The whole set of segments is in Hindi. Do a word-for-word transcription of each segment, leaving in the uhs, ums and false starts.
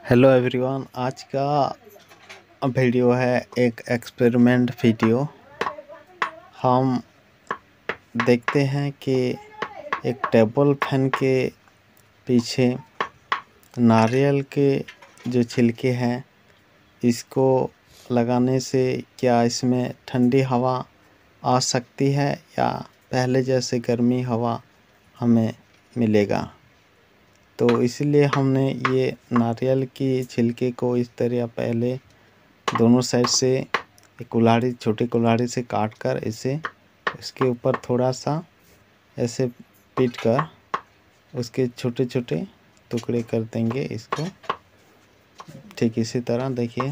हेलो एवरीवन, आज का वीडियो है एक एक्सपेरिमेंट वीडियो। हम देखते हैं कि एक टेबल फैन के पीछे नारियल के जो छिलके हैं इसको लगाने से क्या इसमें ठंडी हवा आ सकती है या पहले जैसे गर्मी हवा हमें मिलेगा। तो इसलिए हमने ये नारियल की छिलके को इस तरह पहले दोनों साइड से एक कुल्हाड़ी छोटी कुल्हाड़ी से काट कर इसे इसके ऊपर थोड़ा सा ऐसे पीट कर उसके छोटे छोटे टुकड़े कर देंगे। इसको ठीक इसी तरह देखिए,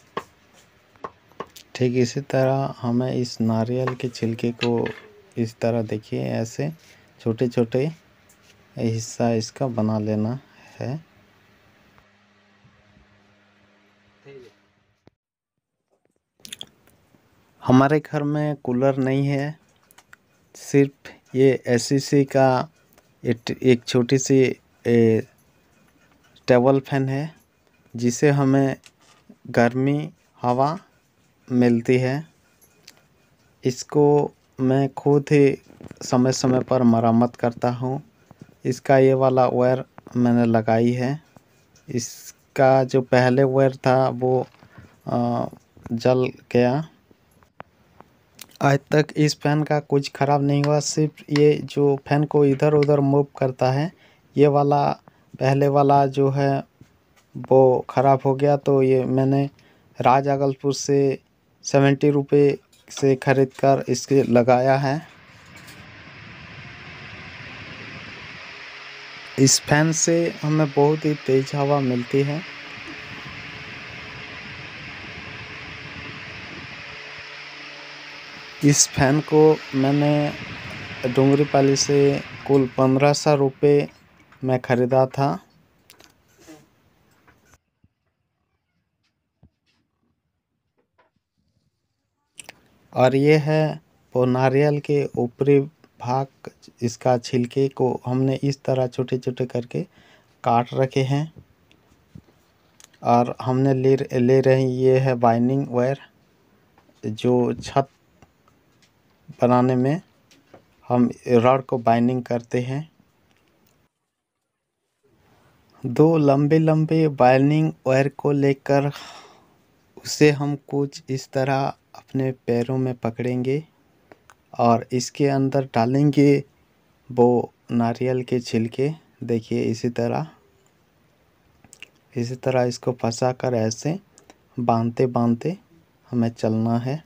ठीक इसी तरह हमें इस नारियल के छिलके को इस तरह देखिए ऐसे छोटे छोटे हिस्सा इसका बना लेना है। हमारे घर में कूलर नहीं है, सिर्फ ये एसीसी का एक छोटी सी टेबल फैन है जिसे हमें गर्मी हवा मिलती है। इसको मैं खुद ही समय समय पर मरम्मत करता हूँ। इसका ये वाला वायर मैंने लगाई है। इसका जो पहले वायर था वो आ, जल गया। आज तक इस फैन का कुछ ख़राब नहीं हुआ, सिर्फ ये जो फैन को इधर उधर मूव करता है ये वाला पहले वाला जो है वो ख़राब हो गया। तो ये मैंने राज अगलपुर से सेवेंटी रुपये से ख़रीद कर इसके लगाया है। इस फैन से हमें बहुत ही तेज़ हवा मिलती है। इस फैन को मैंने डूंगरीपाली से कुल पंद्रह सौ रुपये में ख़रीदा था। और ये है वो नारियल के ऊपरी भाग, इसका छिलके को हमने इस तरह छोटे छोटे करके काट रखे हैं। और हमने ले ले रहे ये है बाइंडिंग वायर जो छत बनाने में हम रॉड को बाइंडिंग करते हैं। दो लंबे लंबे बाइंडिंग वायर को लेकर उसे हम कुछ इस तरह अपने पैरों में पकड़ेंगे और इसके अंदर डालेंगे वो नारियल के छिलके। देखिए इसी तरह इसी तरह इसको फंसा कर ऐसे बांधते बांधते हमें चलना है।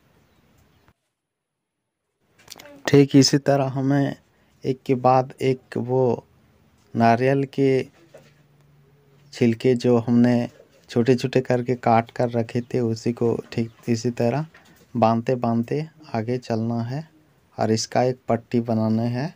ठीक इसी तरह हमें एक के बाद एक वो नारियल के छिलके जो हमने छोटे छोटे करके काट कर रखे थे उसी को ठीक इसी तरह बांधते बांधते आगे चलना है और इसका एक पट्टी बनाना है।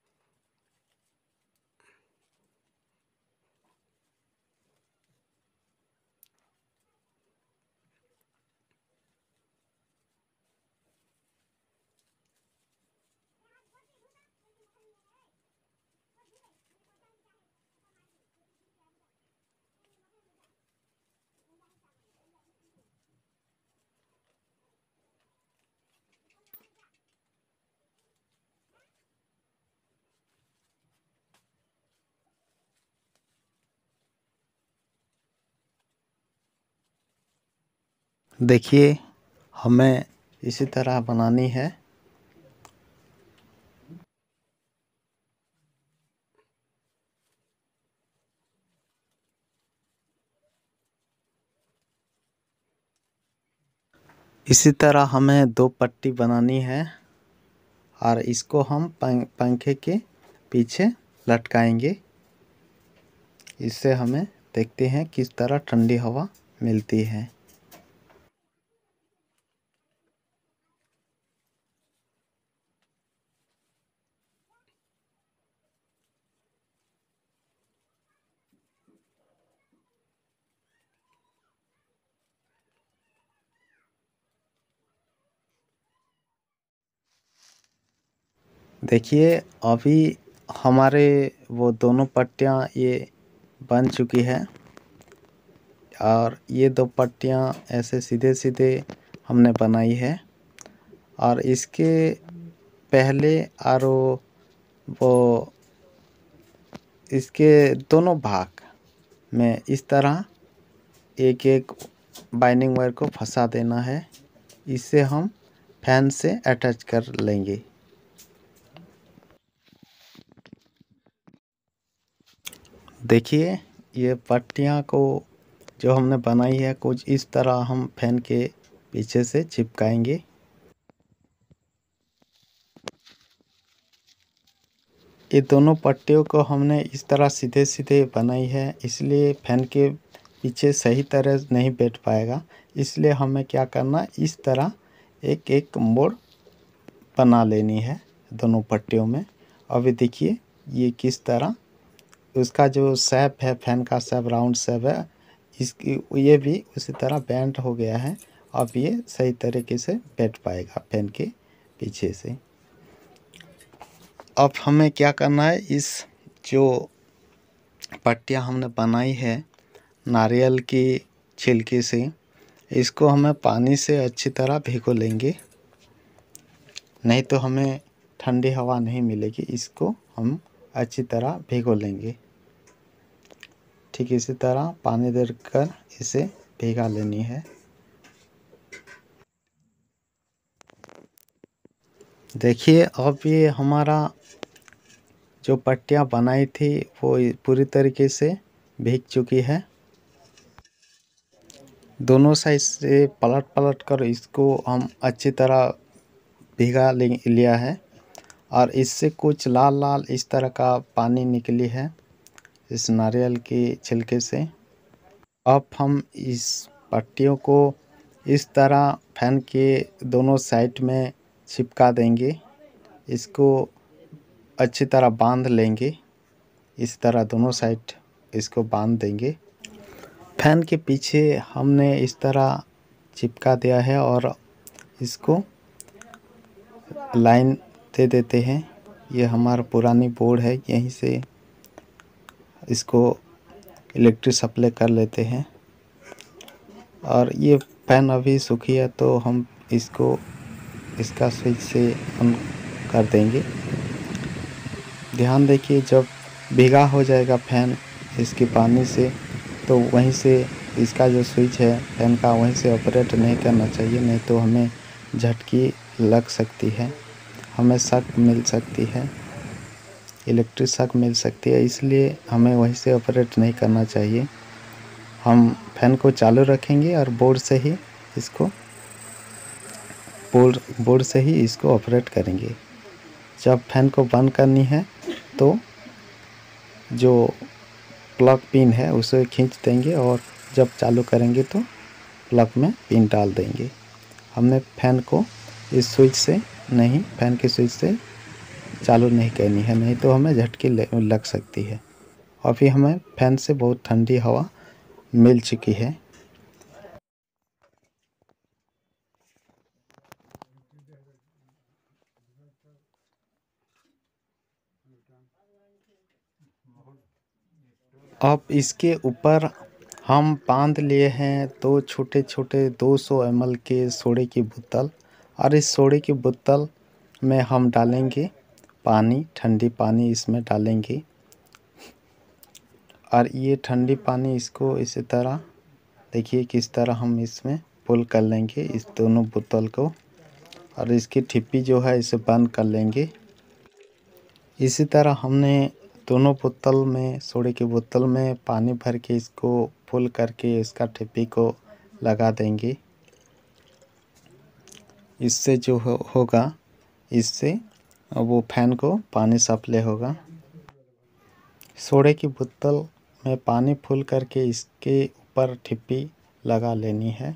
देखिए हमें इसी तरह बनानी है। इसी तरह हमें दो पट्टी बनानी है और इसको हम पंखे के पीछे लटकाएंगे। इससे हमें देखते हैं किस तरह ठंडी हवा मिलती है। देखिए अभी हमारे वो दोनों पट्टियाँ ये बन चुकी है। और ये दो पट्टियाँ ऐसे सीधे सीधे हमने बनाई है। और इसके पहले और वो इसके दोनों भाग में इस तरह एक एक बाइंडिंग वायर को फंसा देना है। इससे हम फैन से अटैच कर लेंगे। देखिए ये पट्टियाँ को जो हमने बनाई है कुछ इस तरह हम फैन के पीछे से चिपकाएंगे। ये दोनों पट्टियों को हमने इस तरह सीधे सीधे बनाई है, इसलिए फैन के पीछे सही तरह नहीं बैठ पाएगा। इसलिए हमें क्या करना, इस तरह एक एक मोड़ बना लेनी है दोनों पट्टियों में। अभी देखिए ये किस तरह उसका जो शेप है, फैन का शेप राउंड शेप है, इसकी ये भी उसी तरह बेंड हो गया है। अब ये सही तरीके से बैठ पाएगा फैन के पीछे से। अब हमें क्या करना है, इस जो पट्टियाँ हमने बनाई है नारियल की छिलके से, इसको हमें पानी से अच्छी तरह भिगो लेंगे, नहीं तो हमें ठंडी हवा नहीं मिलेगी। इसको हम अच्छी तरह भिगो लेंगे। ठीक इसी तरह पानी देकर इसे भिगा लेनी है। देखिए अब ये हमारा जो पट्टियाँ बनाई थी वो पूरी तरीके से भीग चुकी है। दोनों साइड से पलट पलट कर इसको हम अच्छी तरह भिगा लिया है और इससे कुछ लाल लाल इस तरह का पानी निकली है इस नारियल के छिलके से। अब हम इस पट्टियों को इस तरह फैन के दोनों साइड में चिपका देंगे। इसको अच्छी तरह बांध लेंगे, इस तरह दोनों साइड इसको बांध देंगे। फैन के पीछे हमने इस तरह चिपका दिया है और इसको लाइन दे देते हैं। ये हमारा पुरानी बोर्ड है, यहीं से इसको इलेक्ट्रिक सप्लाई कर लेते हैं। और ये फैन अभी सूखी है तो हम इसको इसका स्विच से ऑन कर देंगे। ध्यान देखिए जब भीगा हो जाएगा फैन इसके पानी से, तो वहीं से इसका जो स्विच है फैन का वहीं से ऑपरेट नहीं करना चाहिए, नहीं तो हमें झटकी लग सकती है, हमें शॉक मिल सकती है, इलेक्ट्रिक शॉक मिल सकती है। इसलिए हमें वहीं से ऑपरेट नहीं करना चाहिए। हम फैन को चालू रखेंगे और बोर्ड से ही इसको बोर्ड बोर्ड से ही इसको ऑपरेट करेंगे। जब फैन को बंद करनी है तो जो प्लग पिन है उसे खींच देंगे और जब चालू करेंगे तो प्लग में पिन डाल देंगे। हमने फैन को इस स्विच से नहीं, फैन के स्विच से चालू नहीं करनी है, नहीं तो हमें झटकी लग सकती है। अभी हमें फैन से बहुत ठंडी हवा मिल चुकी है। अब इसके ऊपर हम बांध लिए हैं दो छोटे छोटे दो सौ एम एल के सोडे की बोतल, और इस सोडे की बोतल में हम डालेंगे पानी, ठंडी पानी इसमें डालेंगे। और ये ठंडी पानी इसको इसी तरह देखिए किस तरह हम इसमें फुल कर लेंगे इस दोनों बोतल को, और इसकी ठिप्पी जो है इसे बंद कर लेंगे। इसी तरह हमने दोनों बोतल में, सोडे की बोतल में पानी भर के इसको फुल करके इसका ठिप्पी को लगा देंगे। इससे जो हो, होगा इससे वो फैन को पानी सप्लाई होगा। सोडे की बोतल में पानी फुल करके इसके ऊपर ठिप्पी लगा लेनी है।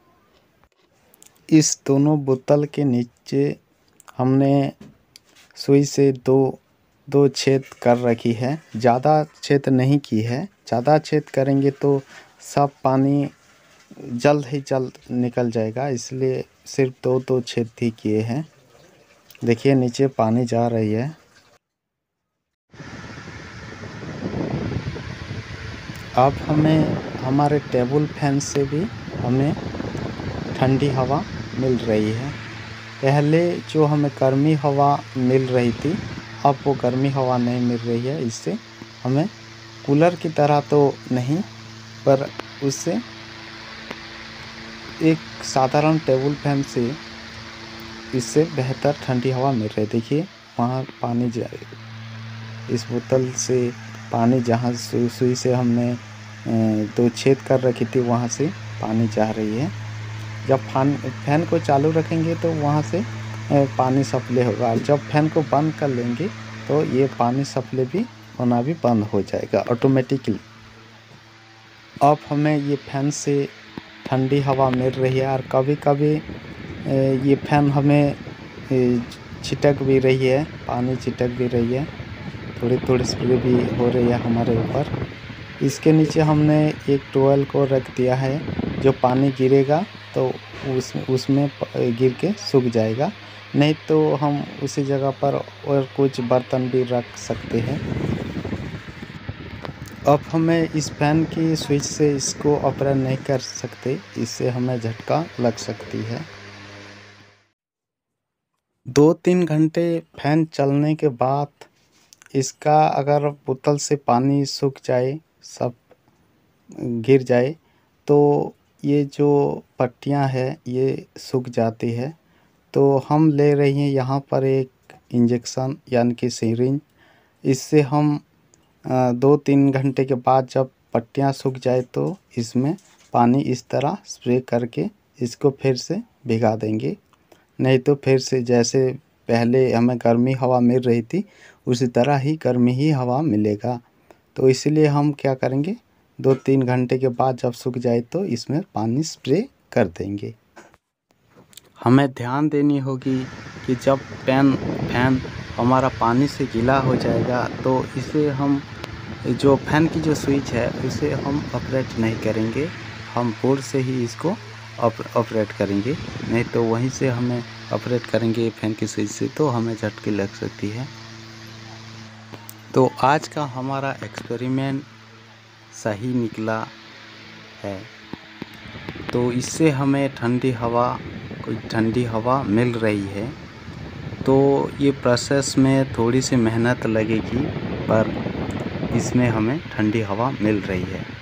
इस दोनों बोतल के नीचे हमने सुई से दो दो छेद कर रखी है, ज़्यादा छेद नहीं की है। ज़्यादा छेद करेंगे तो सब पानी जल्द ही जल्द निकल जाएगा, इसलिए सिर्फ दो दो छेद ही किए हैं। देखिए नीचे पानी जा रही है। अब हमें हमारे टेबल फैन से भी हमें ठंडी हवा मिल रही है। पहले जो हमें गर्मी हवा मिल रही थी, अब वो गर्मी हवा नहीं मिल रही है। इससे हमें कूलर की तरह तो नहीं, पर उससे एक साधारण टेबल फैन से इससे बेहतर ठंडी हवा मिल रही है। देखिए वहाँ पानी जा इस बोतल से पानी जहाँ सुई से हमने दो छेद कर रखी थी, वहाँ से पानी जा रही है। जब फैन फैन को चालू रखेंगे तो वहाँ से पानी सप्लाई होगा, और जब फैन को बंद कर लेंगे तो ये पानी सप्लाई भी होना भी बंद हो जाएगा ऑटोमेटिकली। अब हमें ये फैन से ठंडी हवा मिल रही है, और कभी कभी ये फैन हमें छिटक भी रही है, पानी छिटक भी रही है, थोड़ी थोड़ी स्प्रे भी हो रही है हमारे ऊपर। इसके नीचे हमने एक टॉवल को रख दिया है, जो पानी गिरेगा तो उस उसमें गिर के सूख जाएगा, नहीं तो हम उसी जगह पर और कुछ बर्तन भी रख सकते हैं। अब हमें इस फैन की स्विच से इसको ऑपरेट नहीं कर सकते, इससे हमें झटका लग सकती है। दो तीन घंटे फैन चलने के बाद इसका अगर बोतल से पानी सूख जाए, सब गिर जाए, तो ये जो पट्टियाँ हैं ये सूख जाती है। तो हम ले रही हैं यहाँ पर एक इंजेक्शन यानी कि सिरिंज। इससे हम दो तीन घंटे के बाद जब पट्टियाँ सूख जाए तो इसमें पानी इस तरह स्प्रे करके इसको फिर से भिगा देंगे, नहीं तो फिर से जैसे पहले हमें गर्मी हवा मिल रही थी उसी तरह ही गर्मी ही हवा मिलेगा। तो इसलिए हम क्या करेंगे, दो तीन घंटे के बाद जब सूख जाए तो इसमें पानी स्प्रे कर देंगे। हमें ध्यान देनी होगी कि जब फैन फैन हमारा पानी से गीला हो जाएगा तो इसे हम जो फैन की जो स्विच है उसे हम ऑपरेट नहीं करेंगे, हम बोर्ड से ही इसको ऑपरेट करेंगे, नहीं तो वहीं से हमें ऑपरेट करेंगे फैन की स्विच से तो हमें झटकी लग सकती है। तो आज का हमारा एक्सपेरिमेंट सही निकला है, तो इससे हमें ठंडी हवा कोई ठंडी हवा मिल रही है। तो ये प्रोसेस में थोड़ी सी मेहनत लगेगी, पर इसमें हमें ठंडी हवा मिल रही है।